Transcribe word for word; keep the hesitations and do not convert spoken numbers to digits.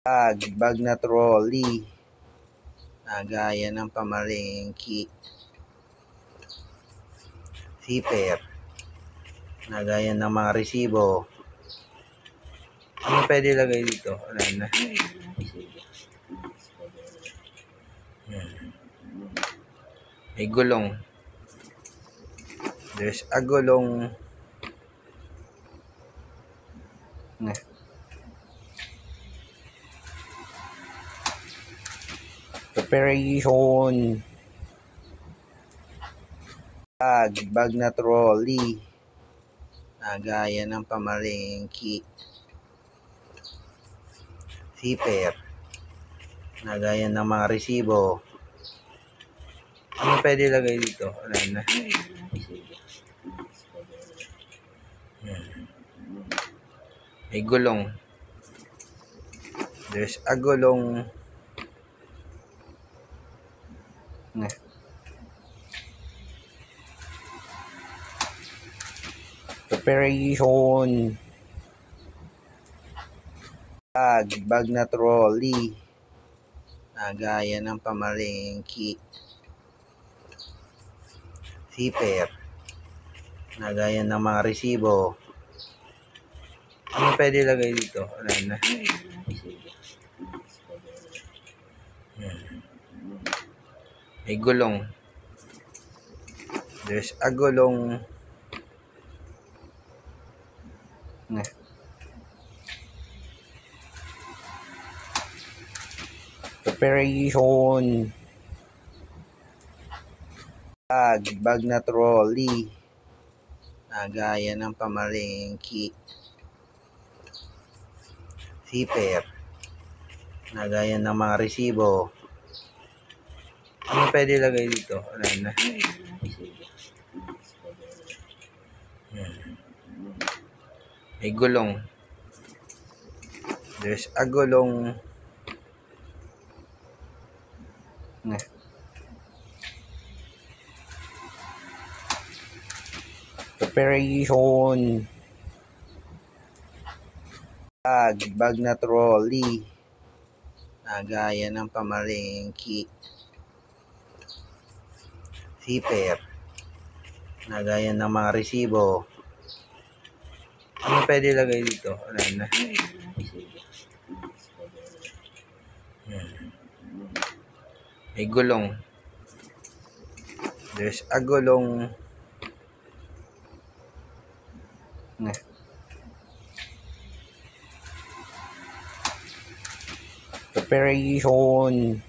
bag, bag na trolley na gaya ng pamalengke, zipper na gaya ng mga resibo. Ano pwede lagay dito? Wala na. Hmm. May gulong. There's a gulong. Na. Preparation. Bag, bag na trolley na gaya ng pamalengke, zipper na gaya ng mga resibo. Ano pwede lagay dito? Wala na. Hmm. May gulong. There's a gulong. Na. Preparation. Bag, bag na trolley na gaya ng pamalengke, zipper na gaya ng mga resibo. Ano pwede lagay dito? Wala na. Hmm. May gulong. There's a gulong. Na. Preparation. Bag, bag na trolley na gaya ng pamalengke, zipper na gaya ng mga resibo. Ano pwede lagay dito? Wala na. Hmm. May gulong. There's a gulong. Na. Preparation. Bag, bag na trolley na gaya ng pamalengke, zipper na gaya ng mga resibo. Ano pwede lagay dito? Wala na. Hmm. May gulong. There's a gulong. Bag, bag na trolley na gaya ng pamalengke, zipper na gaya ng mga resibo. Ano pwede lagay dito? Wala na. Hmm. May gulong. There's a gulong. Na. Preparation. Bag, bag na trolley na gaya ng pamalengke, zipper na gaya ng mga resibo. Ano pwede lagay dito? Wala na. Hmm. May gulong. There's a gulong. Na. Preparation. Bag, bag na trolley na gaya ng pamalengke, zipper na gaya ng mga resibo. Ano pwede lagay dito? Wala na. Hmm. May gulong. There's a gulong. Bag, bag na trolley na gaya ng pamalengke, zipper na gaya ng mga resibo. Ano pwede lagay dito? Wala na. Hmm. May gulong. There's a gulong. Na. Preparation.